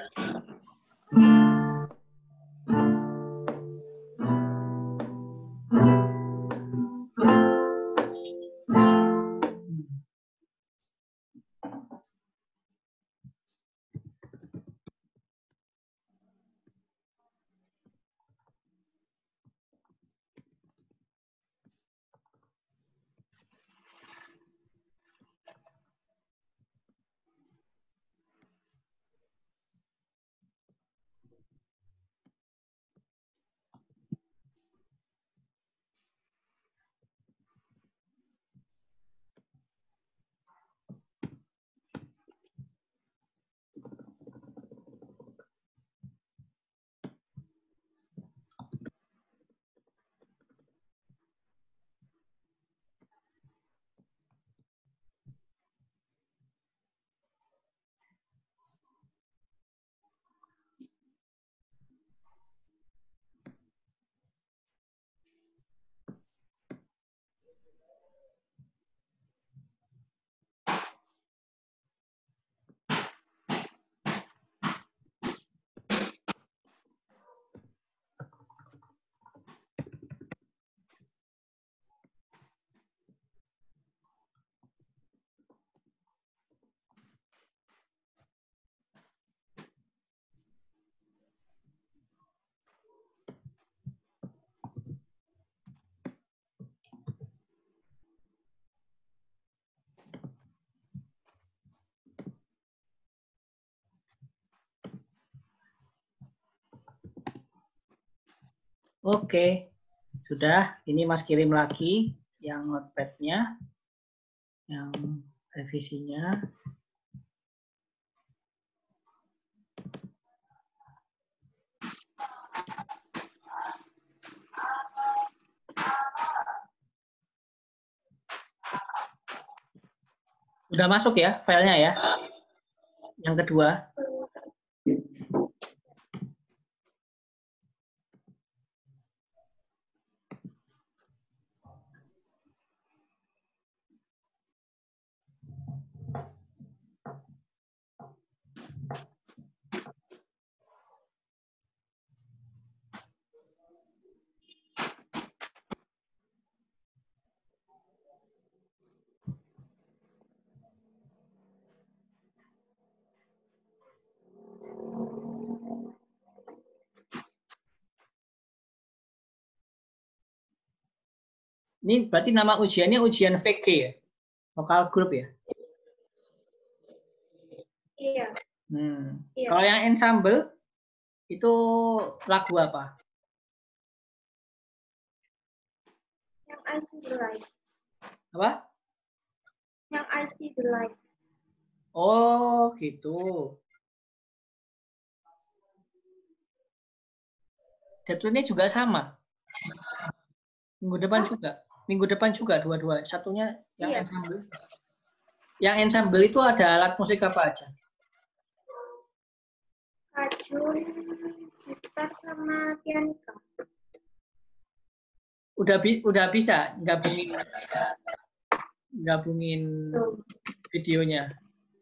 Oke, sudah. Ini Mas kirim lagi yang notepad-nya, yang revisinya. Udah masuk ya filenya ya? Yang kedua. Ini berarti nama ujiannya ujian VG ya? Vokal group ya? Iya. Iya. Kalau yang ensemble itu lagu apa? Yang I see the light. Apa? Yang I see the light. Oh, gitu. Deadline-nya juga sama. Minggu depan juga. Minggu depan juga dua-dua. Satunya yang Iya. ensemble. Yang ensemble itu ada alat musik apa aja? Kajun, gitar sama pianika. Udah bisa gabungin videonya.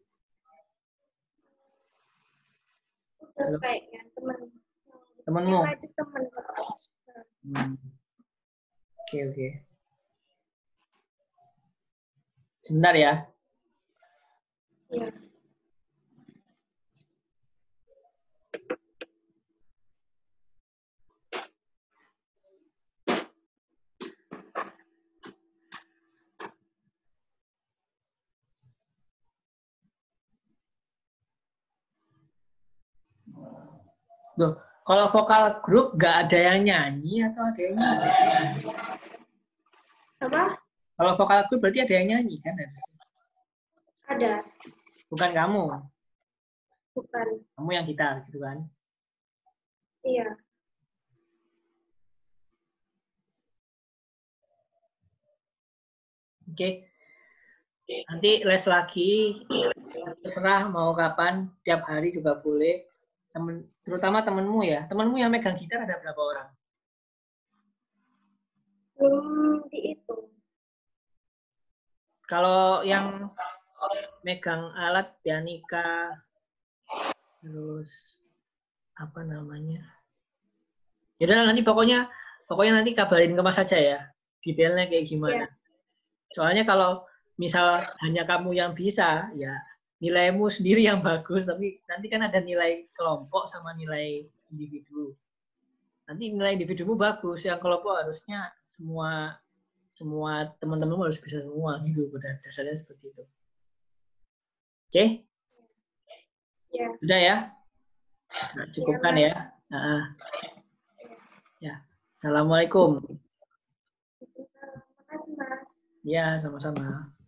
Udah kayaknya Temenmu. Yang itu temen. Oke. Sebentar ya. Iya. Loh, kalau vokal grup nggak ada yang nyanyi atau ada yang nyanyi? Apa? Kalau vokal grup berarti ada yang nyanyi kan? Ada. Bukan kamu. Bukan. Kamu yang gitar gitu kan? Iya. Oke. Nanti les lagi, terserah mau kapan, tiap hari juga boleh. Terutama temenmu ya. Temenmu yang megang gitar ada berapa orang? belum dihitung. Kalau yang megang alat pianika, terus apa namanya? Yaudah nanti pokoknya nanti kabarin ke Mas saja ya, detailnya kayak gimana. Soalnya kalau misal hanya kamu yang bisa, ya nilaimu sendiri yang bagus, tapi nanti kan ada nilai kelompok sama nilai individu. Nanti nilai individumu bagus, yang kelompok harusnya semua teman-temanmu harus bisa semua gitu, pada dasarnya seperti itu. Oke? Ya. Udah ya? Nah, cukupkan Mas. ya. Nah, ya. Assalamualaikum. Terima kasih, Mas. Ya, sama-sama.